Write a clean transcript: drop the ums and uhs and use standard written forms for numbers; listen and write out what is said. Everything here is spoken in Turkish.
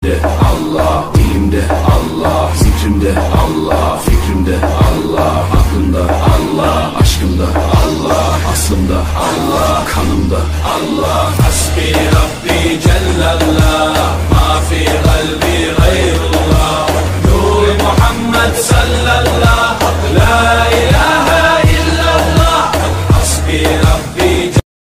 Allah, dilimde Allah, zikrimde Allah, fikrimde Allah, aklımda Allah, aşkımda Allah, aslımda Allah, kanımda Allah.